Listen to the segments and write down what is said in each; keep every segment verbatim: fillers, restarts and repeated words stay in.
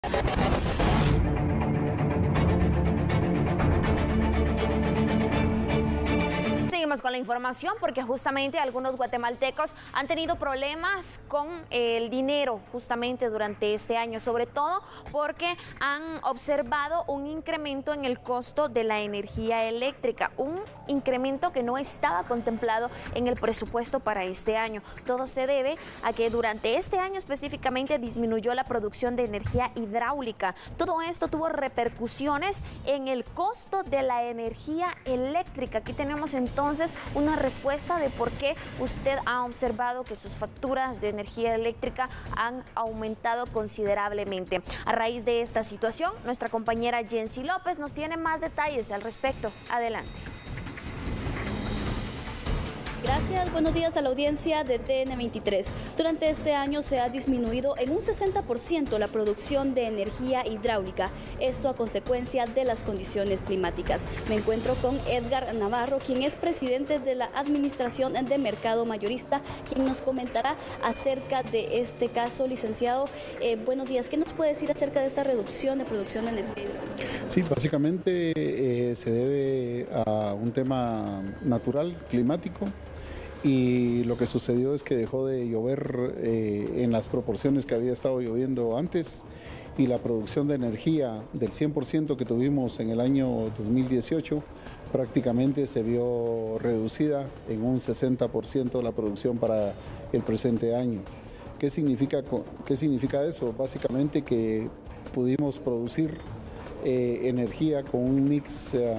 Seguimos con la información porque justamente algunos guatemaltecos han tenido problemas con el dinero justamente durante este año, sobre todo porque han observado un incremento en el costo de la energía eléctrica, un incremento que no estaba contemplado en el presupuesto para este año. Todo se debe a que durante este año específicamente disminuyó la producción de energía hidráulica. Todo esto tuvo repercusiones en el costo de la energía eléctrica. Aquí tenemos entonces Entonces, una respuesta de por qué usted ha observado que sus facturas de energía eléctrica han aumentado considerablemente. A raíz de esta situación, nuestra compañera Jensi López nos tiene más detalles al respecto. Adelante. Gracias, buenos días a la audiencia de T N veintitrés. Durante este año se ha disminuido en un sesenta por ciento la producción de energía hidráulica, esto a consecuencia de las condiciones climáticas. Me encuentro con Edgar Navarro, quien es presidente de la Administración de Mercado Mayorista, quien nos comentará acerca de este caso. Licenciado, eh, buenos días. ¿Qué nos puede decir acerca de esta reducción de producción de energía hidráulica? Sí, básicamente eh, se debe a un tema natural, climático. Y lo que sucedió es que dejó de llover eh, en las proporciones que había estado lloviendo antes, y la producción de energía del cien por ciento que tuvimos en el año dos mil dieciocho prácticamente se vio reducida en un sesenta por ciento la producción para el presente año. ¿Qué significa, qué significa eso? Básicamente que pudimos producir eh, energía con un mix uh,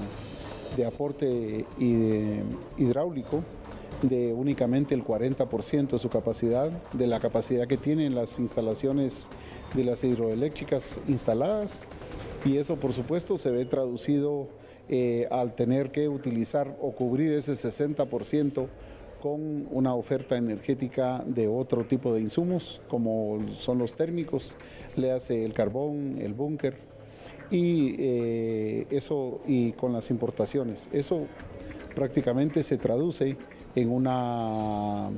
de aporte y de, hidráulico de únicamente el cuarenta por ciento de su capacidad, de la capacidad que tienen las instalaciones de las hidroeléctricas instaladas, y eso por supuesto se ve traducido eh, al tener que utilizar o cubrir ese sesenta por ciento con una oferta energética de otro tipo de insumos, como son los térmicos, le hace el carbón, el búnker, y eh, eso, y con las importaciones. Eso prácticamente se traduce en, una,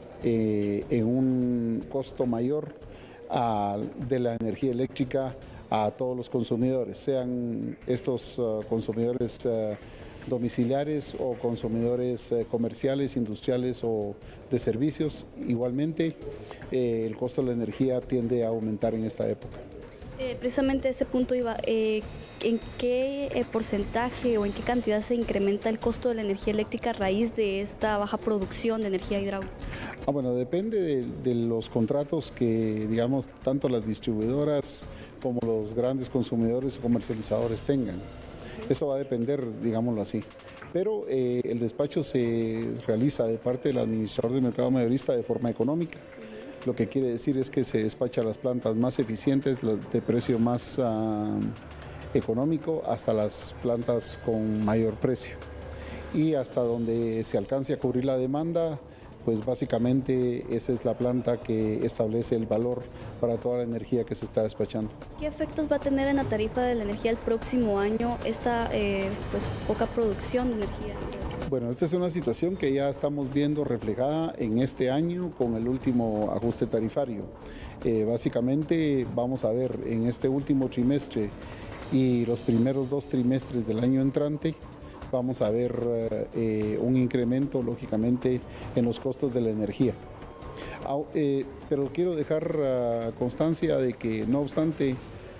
eh, en un costo mayor a, de la energía eléctrica a todos los consumidores, sean estos uh, consumidores uh, domiciliares o consumidores uh, comerciales, industriales o de servicios. Igualmente, eh, el costo de la energía tiende a aumentar en esta época. Eh, precisamente ese punto iba, eh, ¿en qué eh, porcentaje o en qué cantidad se incrementa el costo de la energía eléctrica a raíz de esta baja producción de energía hidráulica? Ah, bueno, depende de, de los contratos que, digamos, tanto las distribuidoras como los grandes consumidores o comercializadores tengan. Eso va a depender, digámoslo así. Pero eh, el despacho se realiza de parte del administrador del mercado mayorista de forma económica. Lo que quiere decir es que se despacha las plantas más eficientes, de precio más uh, económico, hasta las plantas con mayor precio. Y hasta donde se alcance a cubrir la demanda, pues básicamente esa es la planta que establece el valor para toda la energía que se está despachando. ¿Qué efectos va a tener en la tarifa de la energía el próximo año esta eh, pues, poca producción de energía? Bueno, esta es una situación que ya estamos viendo reflejada en este año con el último ajuste tarifario. Eh, básicamente vamos a ver en este último trimestre y los primeros dos trimestres del año entrante, vamos a ver eh, un incremento lógicamente en los costos de la energía. Ah, eh, pero quiero dejar uh, constancia de que no obstante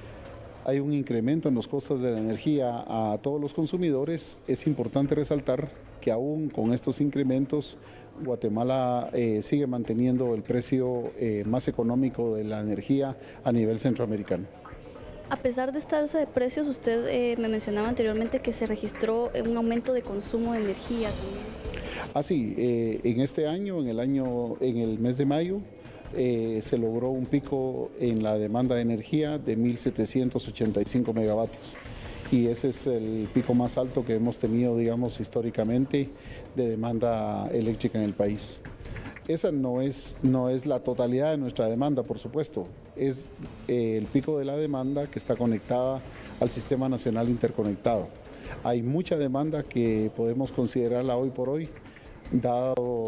hay un incremento en los costos de la energía a todos los consumidores, es importante resaltar que aún con estos incrementos, Guatemala eh, sigue manteniendo el precio eh, más económico de la energía a nivel centroamericano. A pesar de esta alza de precios, usted eh, me mencionaba anteriormente que se registró un aumento de consumo de energía también. Ah, sí, eh, en este año, en el, año, en el mes de mayo, eh, se logró un pico en la demanda de energía de mil setecientos ochenta y cinco megavatios. Y ese es el pico más alto que hemos tenido, digamos, históricamente de demanda eléctrica en el país. Esa no es, no es la totalidad de nuestra demanda, por supuesto, es eh, el pico de la demanda que está conectada al Sistema Nacional Interconectado. Hay mucha demanda que podemos considerarla hoy por hoy, dado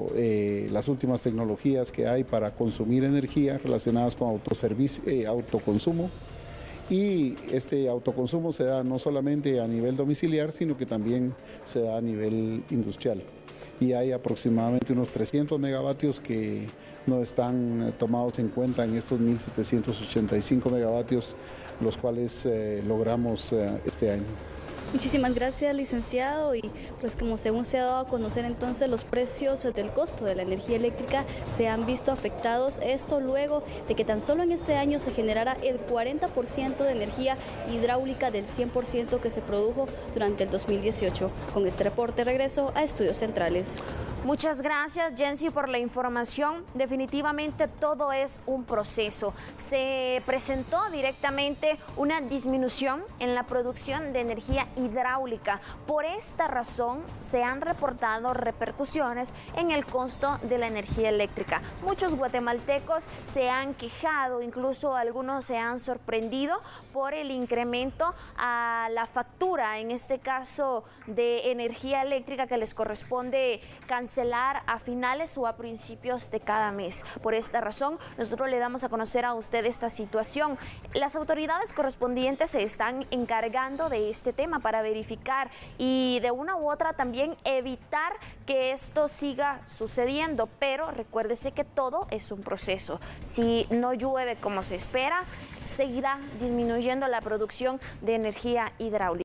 eh, las últimas tecnologías que hay para consumir energía relacionadas con autoservicio, eh, autoconsumo. Y este autoconsumo se da no solamente a nivel domiciliar, sino que también se da a nivel industrial. Y hay aproximadamente unos trescientos megavatios que no están tomados en cuenta en estos mil setecientos ochenta y cinco megavatios, los cuales eh, logramos eh, este año. Muchísimas gracias, licenciado, y pues como según se ha dado a conocer entonces los precios del costo de la energía eléctrica se han visto afectados, esto luego de que tan solo en este año se generara el cuarenta por ciento de energía hidráulica del cien por ciento que se produjo durante el dos mil dieciocho. Con este reporte regreso a Estudios Centrales. Muchas gracias, Jensi, por la información. Definitivamente todo es un proceso. Se presentó directamente una disminución en la producción de energía hidráulica. Por esta razón se han reportado repercusiones en el costo de la energía eléctrica. Muchos guatemaltecos se han quejado, incluso algunos se han sorprendido por el incremento a la factura, en este caso de energía eléctrica, que les corresponde cancelar a finales o a principios de cada mes. Por esta razón, nosotros le damos a conocer a usted esta situación. Las autoridades correspondientes se están encargando de este tema para verificar y de una u otra también evitar que esto siga sucediendo, pero recuérdese que todo es un proceso. Si no llueve como se espera, seguirá disminuyendo la producción de energía hidráulica.